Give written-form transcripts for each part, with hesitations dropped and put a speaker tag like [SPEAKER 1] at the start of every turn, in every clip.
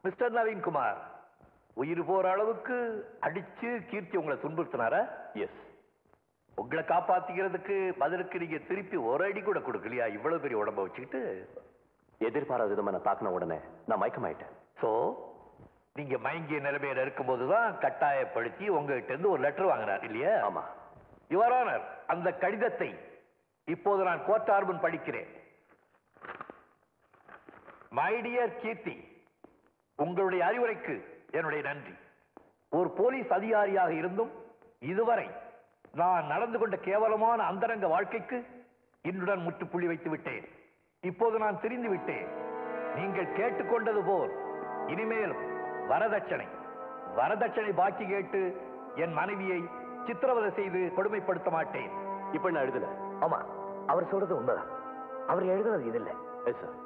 [SPEAKER 1] Mister Naveenkumar, உயிர் போற அளவுக்கு அடிச்சு கீர்த்தி உங்களை துன்புறுத்தினாரா? எஸ். உங்களை காப்பாத்திக்கிறதுக்கு பதிலுக்கு நீங்க திருப்பி ஒரு அடி கூட கொடுக்கலையா? இவ்வளவு பெரிய உடம்ப வச்சுக்கிட்டு.
[SPEAKER 2] எதிர்பாராத விதமா நான் தாக்கின உடனே நான் மயக்கமாயிட்டேன்.
[SPEAKER 1] சோ நீங்க மயங்கிய நிலைமையில இருக்கும்போதுதான் கட்டாயப்படுத்தி உங்ககிட்ட இருந்து ஒரு லெட்டர் வாங்கினார் இல்லையா?
[SPEAKER 2] ஆமா.
[SPEAKER 1] யுவர் ஆனர், அந்த கடிதத்தை இப்போது நான் கோட்டார்பன் படிக்கிறேன். மை டியர் கீர்த்தி, உங்களுடைய அறிவுரைக்கு என்னுடைய நன்றி. ஒரு போலீஸ் அதிகாரியாக இருந்தும் இதுவரை நான் நடந்து கொண்ட கேவலமான அந்தரங்க வாழ்க்கைக்கு இன்றுடன் முற்றுப்புள்ளி வைத்து விட்டேன். இப்போது நான் தெரிந்து விட்டேன். நீங்கள் கேட்டுக்கொண்டது போல் இனிமேலும் வரதட்சணை பாக்கி கேட்டு என் மனைவியை சித்திரவதை செய்து கொடுமைப்படுத்த மாட்டேன்.
[SPEAKER 2] இப்ப நான் எழுதல.
[SPEAKER 3] ஆமா, அவர் சொல்றது உண்மைதான். அவர் எழுதுனது இது இல்லை.
[SPEAKER 2] Yes sir.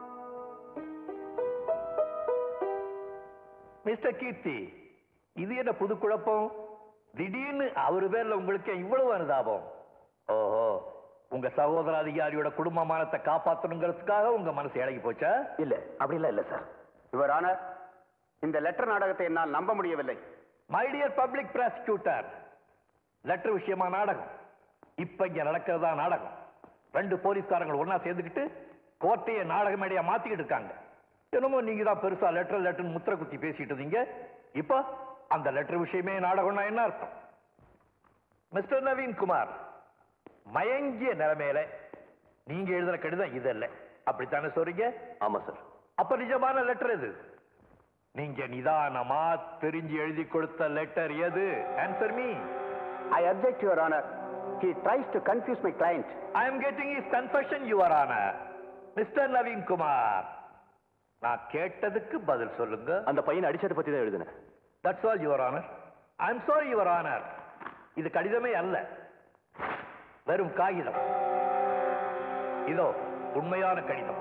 [SPEAKER 1] மிஸ்டர் கீர்த்தி, இது என்ன புது குழப்பம்? திடீர்னு அவரு பேர்ல உங்களுக்கு இவ்வளவு அனுதாபம்? ஓஹோ, உங்க சகோதர அதிகாரியோட குடும்பமானத்தை காப்பாற்றணுங்கிறதுக்காக உங்க மனசு இறங்கி போச்சா?
[SPEAKER 3] இல்ல, அப்படிலாம் இல்ல சார்.
[SPEAKER 4] யுவர் ஆனர், இந்த லெட்டர் நாடகத்தை என்னால் நம்ப முடியவில்லை.
[SPEAKER 1] My dear public prosecutor, letter விஷயமா நாடகம். இப்ப இங்க நடக்கிறதா நாடகம். 2 போலீஸ்காரங்க ஒன்னா சேர்ந்துக்கிட்டு கோட்டையை நாடக மேடையா மாத்திக்கிட்டு இருக்காங்க. என்னமோ நீங்க தான் பெருசா லெட்டர் முத்திர குத்தி பேசிட்டு இருந்தீங்க. இப்ப அந்த லெட்டர் விஷயமே நாடகம்னா என்ன அர்த்தம்? மிஸ்டர் நவீன்குமார், மயங்கிய நிலைமையில நீங்க எழுதுற கடிதம் இது இல்ல, அப்படித்தானே சொல்றீங்க?
[SPEAKER 2] ஆமா சார்.
[SPEAKER 1] அப்ப நிஜமான லெட்டர் எது? நீங்க நிதானமா தெரிஞ்சு எழுதி கொடுத்த லெட்டர் எது? Answer me.
[SPEAKER 4] I object, Your Honor. He tries to confuse my client.
[SPEAKER 1] I am getting his confession, Your Honor. Mr. Naveenkumar, நான் கேட்டதுக்கு பதில் சொல்லுங்க.
[SPEAKER 2] அந்த பையனை அடிச்சதை பத்தி தான் எழுதினேன்.
[SPEAKER 1] That's all, Your Honor. I am sorry, Your Honor. இது கடிதமே அல்ல, வெறும் காகிதம். இதோ உண்மையான கடிதம்.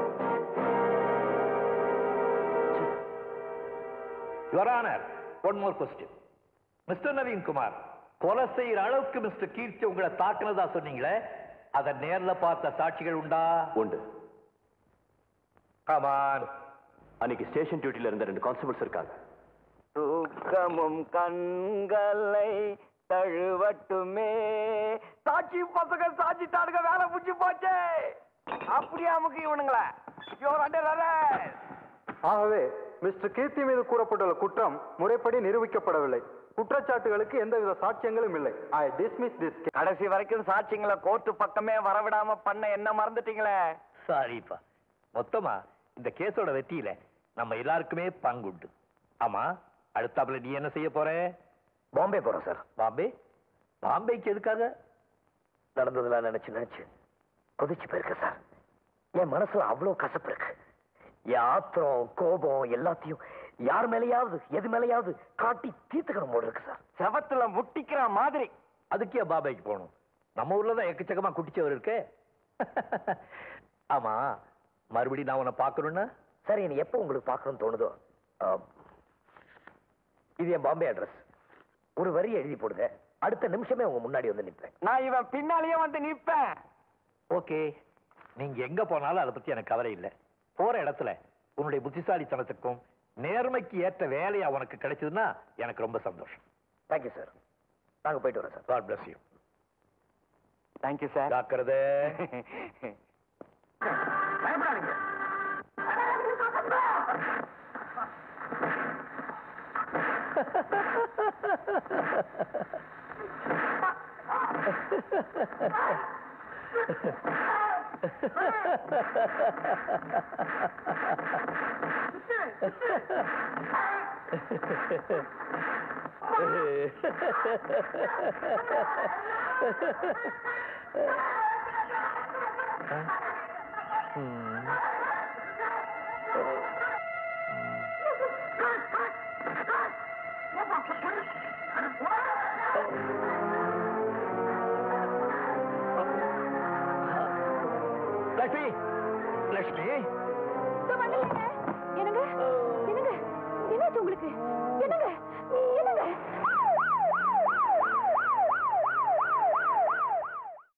[SPEAKER 1] Your Honor, one more question. Mr. Naveenkumar, கொலை செய்யற அளவுக்கு மிஸ்டர் கீர்த்தி உங்களை தாக்குனதா சொன்னீங்களே, அதை நேர்ல பார்த்த சாட்சிகள் உண்டா?
[SPEAKER 2] உண்டு.
[SPEAKER 1] கமான்.
[SPEAKER 2] அன்னைக்கு ஸ்டேஷன் டியூட்டில இருந்த 2 கான்ஸ்டபிள்ஸ் இருக்காங்க.
[SPEAKER 4] தூக்கமும் கண்களை தழுவட்டுமே. சாட்சி பசங்க சாட்சிட்டானுங்க, வேலை புடிச்சு போச்சு. அப்படியே அமுக்கு இவனுங்களா?
[SPEAKER 5] ஆகவே மிஸ்டர் கீர்த்தி மீது கூறப்பட்டுள்ள குற்றம் முறைப்படி நிரூபிக்கப்படவில்லை. குற்றச்சாட்டுகளுக்கு எந்தவித சாட்சியங்களும் இல்லை. I dismiss this.
[SPEAKER 4] கடைசி வரைக்கும் சாட்சியங்களை கோர்ட்டு பக்கமே வரவிடாம பண்ண என்ன மறந்துட்டீங்களே.
[SPEAKER 1] சாரிப்பா. மொத்தமா இந்த கேஸோட வெற்றியில நம்ம எல்லாருக்குமே பங்குண்டு. ஆமா, அடுத்தாப்புல நீ என்ன செய்ய போற?
[SPEAKER 3] பாம்பே போறோம் சார்.
[SPEAKER 1] பாம்பே? பாம்பேக்கு எதுக்காக?
[SPEAKER 3] நடந்ததெல்லாம் நினைச்சு கொதிச்சு போயிருக்க சார். என் மனசுல அவ்வளவு கசப்பு இருக்கு. என் ஆத்திரம், கோபம் எல்லாத்தையும் யார் மேலேயாவது எது மேலேயாவது காட்டி தீர்த்துக்கணும் போல இருக்கு சார்.
[SPEAKER 4] செவத்துல முட்டிக்கிற மாதிரி.
[SPEAKER 1] அதுக்கே பாம்பேக்கு போகணும்? நம்ம ஊர்லதான் எக்கச்சக்கமா குட்டிச்சவர் இருக்கு. ஆமா, மறுபடியும் நான் உன்னை பார்க்கணும்னா?
[SPEAKER 3] சரி, நீ எப்போ உங்களுக்கு பார்க்கணும்னு தோணுதோ. இது என் பாம்பே அட்ரஸ். ஒரு வரி எழுதி போடுங்க, அடுத்த நிமிஷமே உங்க முன்னாடி வந்து நிற்பேன்.
[SPEAKER 4] நான் இவன் பின்னாலேயே வந்து நிற்பேன்.
[SPEAKER 1] ஓகே, நீங்க எங்க போனாலும் அதை பத்தி எனக்கு கவலை இல்லை. போற இடத்துல உன்னுடைய புத்திசாலித்தனத்துக்கும் நேர்மைக்கு ஏற்ற வேலையா உனக்கு கிடைச்சதுன்னா எனக்கு ரொம்ப சந்தோஷம்.
[SPEAKER 3] Thank you sir. நாங்க போயிட்டு வரோம் sir.
[SPEAKER 1] God bless you.
[SPEAKER 4] Thank you sir.
[SPEAKER 1] ஜாக்கிரதை.
[SPEAKER 3] பயப்படாதீங்க.
[SPEAKER 1] லட்சுமி, லட்சுமி,
[SPEAKER 6] என்னங்க என்னங்க என்னாச்சு உங்களுக்கு? என்னங்க என்னங்க